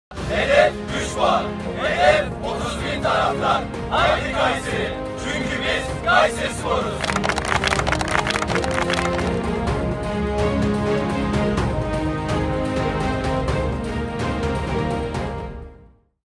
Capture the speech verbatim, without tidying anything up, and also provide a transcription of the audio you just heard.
Hedef üç puan. Hedef otuz bin taraftar. Haydi Kayseri. Çünkü biz Kayseri Spor'uz.